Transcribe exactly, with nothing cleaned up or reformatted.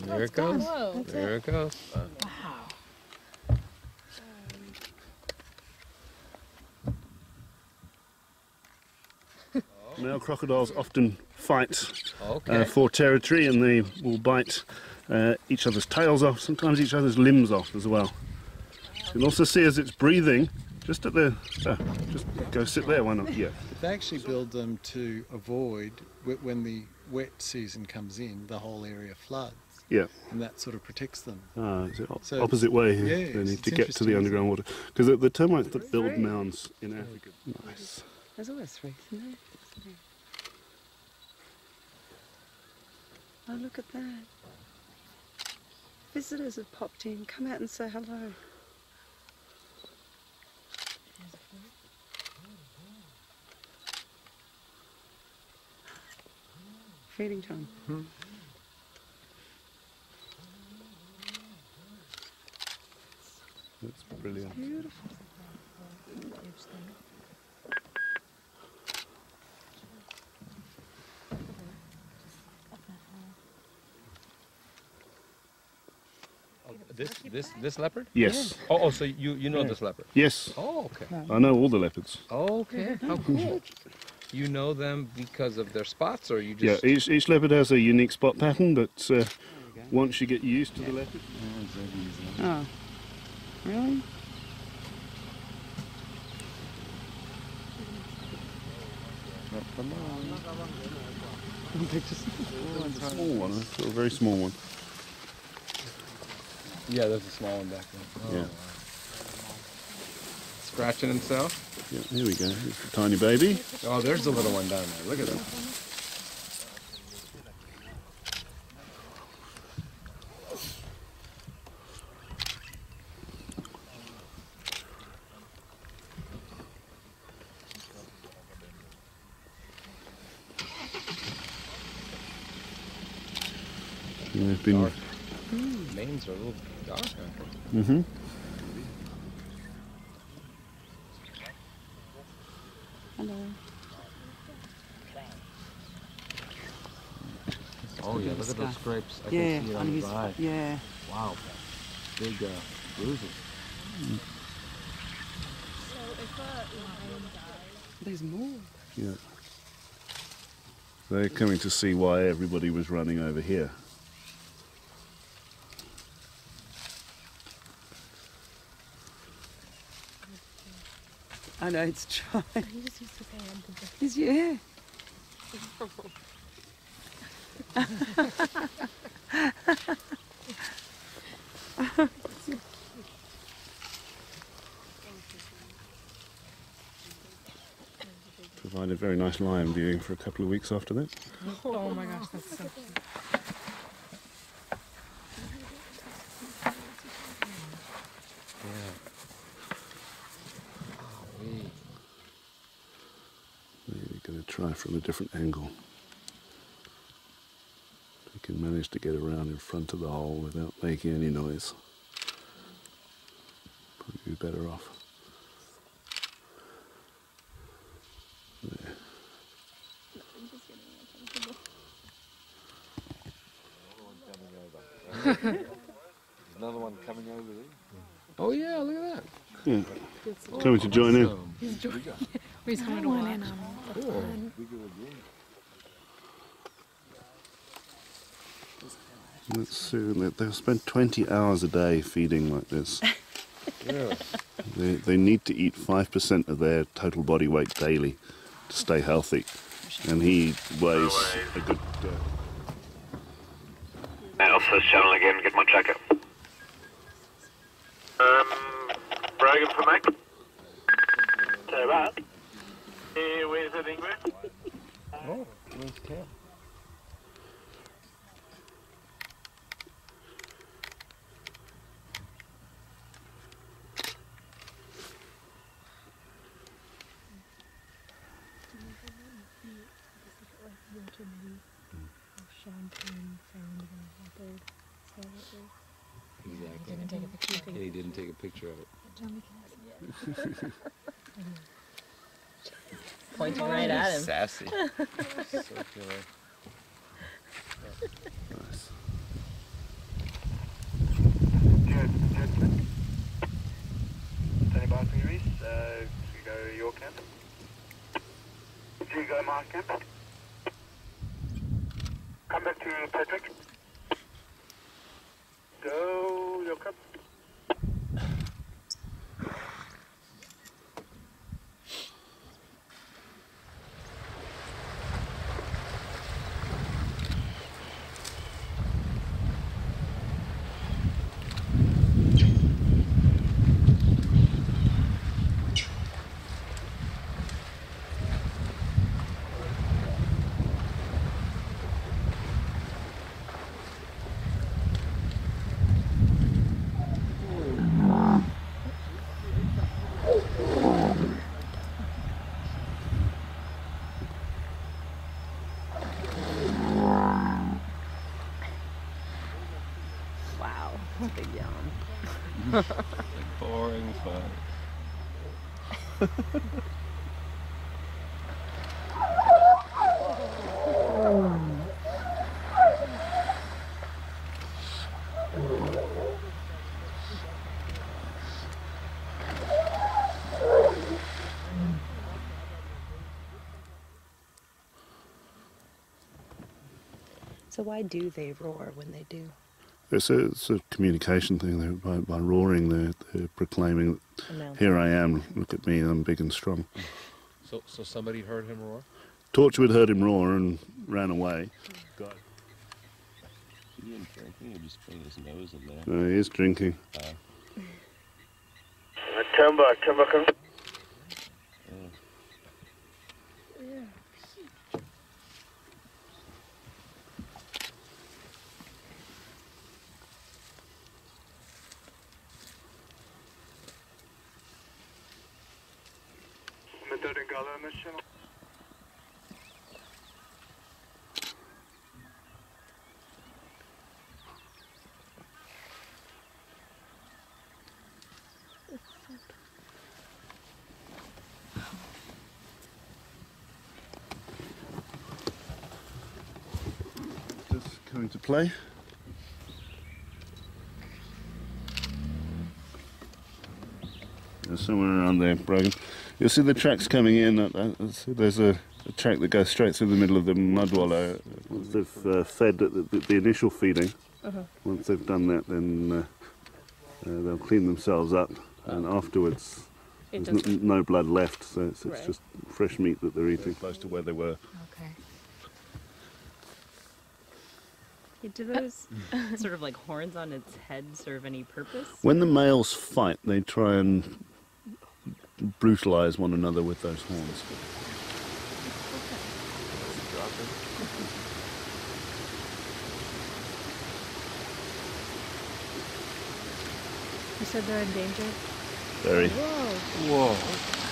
There it goes. Whoa. There it goes. Wow. Male crocodiles often fight Okay. uh, for territory, and they will bite uh, each other's tails off, sometimes each other's limbs off as well. You can also see as it's breathing, just at the, uh, just go sit there, why not? Yeah. They actually build them to avoid, wh- when the wet season comes in, the whole area floods. Yeah. And that sort of protects them. Ah, is it op- So- opposite way? yeah, They need it's to get to the interesting, underground water. Because the, the termites that build mounds in Africa. Nice. There's always three, isn't there? Oh, look at that. Visitors have popped in. Come out and say hello. Feeding time. Hmm. That's brilliant. Beautiful. This this this leopard? Yes. Oh, oh so you you know this leopard? Yes. Oh, okay. I know all the leopards. Okay. How cool. You know them because of their spots, or you Yeah, just? each, each leopard has a unique spot pattern, but uh, once you get used to the leopard. Oh, really? It's a small one, a very small one. Yeah, there's a small one back there. Oh, Yeah. wow. Scratching himself. Yeah, here we go. Here's the tiny baby. Oh, there's the little one down there. Look at that. Yeah, they've been. Dark. Manes are a little dark. I think. Mm-hmm. Hello. Oh yeah, look at those scrapes. I Yeah, can see it on on the his, side. yeah. Wow. Big uh, bruises. There's more. Yeah. They're coming to see why everybody was running over here. I know, it's dry. Is yeah. Provided very nice lion viewing for a couple of weeks after that. Oh my gosh, that's so cute. Maybe going to try from a different angle. We can manage to get around in front of the hole without making any noise. Probably be better off. There. Another one coming over there. Oh yeah, look at that. Yeah. Coming to join in. He's joining. He's coming to watch. Cool. Let's see. they- They'll spend twenty hours a day feeding like this. Really? They, they need to eat five percent of their total body weight daily to stay healthy. And he weighs a good... Uh, Alpha channel again, get my tracker. Um, Brogan for Mac. So that. Here, where's the Ingrid? Oh, nice tail. Exactly. Didn't take a picture. Yeah, he didn't take a picture of it. Pointing right at him. Sassy. Circular. nice. Kent. G, go Mark Kent. Come back to Patrick. Go, your cup. Wow, big yawn. Boring fun. So why do they roar when they do? It's a, it's a communication thing. They're, by, by roaring, they're, they're proclaiming, here I am, look at me, I'm big and strong. So, so somebody heard him roar? Torchwood heard him roar and ran away. God. He didn't drinking, he just putting his nose in there. No, he is drinking. Uh, Timber, timber, come. Just coming to play. There's somewhere around there, Brogan. You'll see the tracks coming in. Uh, uh, see there's a, a track that goes straight through the middle of the mud wallow. Once they've uh, fed the, the, the initial feeding, Uh-huh. once they've done that, then uh, uh, they'll clean themselves up, and afterwards It there's doesn't- n- no blood left, so it's, it's Right. just fresh meat that they're eating, close to where they were. Okay. Do those sort of like horns on its head serve any purpose? When the males fight, they try and brutalize one another with those horns. You said they're endangered? Very. Whoa. Whoa.